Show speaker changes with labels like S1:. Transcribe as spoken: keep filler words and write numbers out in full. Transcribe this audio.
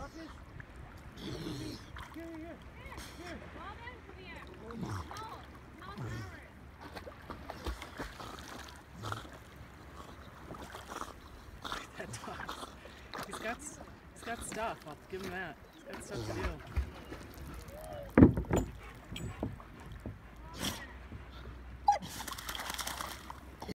S1: Marcus? Here, here, here. Here.
S2: Robin, come here. No, not Howard.
S1: That dog. He's got, he's got stuff. I'll give him that. He's got stuff to do.